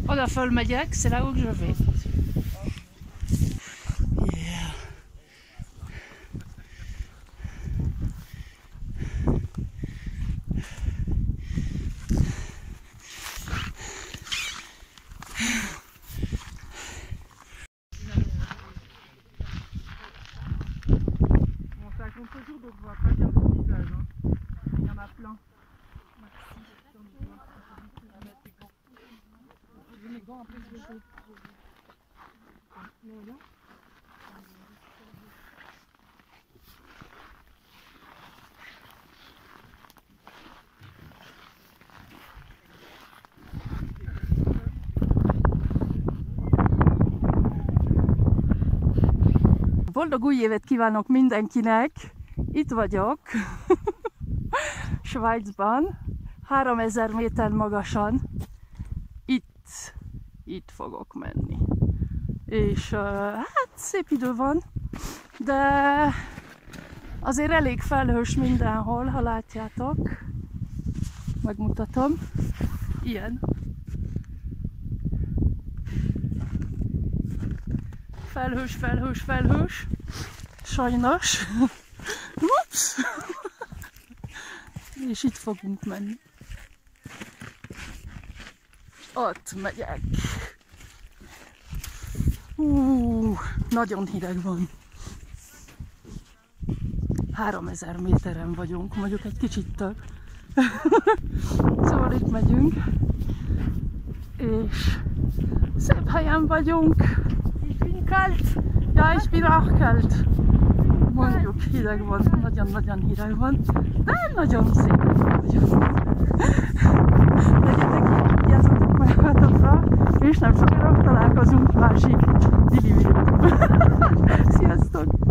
Oda fölmegyek, c'est là où je vais. Yeah. Bon, ça compte toujours, donc on voit pas bien le visage. Hein. Il y en a plein. Je mets mes gants un peu de chaud. Boldog új évet kívánok mindenkinek! Itt vagyok, Svájcban, 3000 méter magasan. Itt fogok menni. És hát szép idő van, de azért elég felhős mindenhol, ha látjátok. Megmutatom. Ilyen. Felhős, felhős, felhős. Sajnos. Ups! És itt fogunk menni. Ott megyek. Nagyon hideg van. 3000 méteren vagyunk, mondjuk egy kicsit több. Szóval itt megyünk. És szép helyen vagyunk. Ich bin kalt. Ja, ich bin auch kalt. Mondjuk hideg van, nagyon-nagyon hideg van, de nagyon szép vagyok. Legyetek, vigyázzatok magatokra, és nem sokára találkozunk másik Dili videóban. Sziasztok!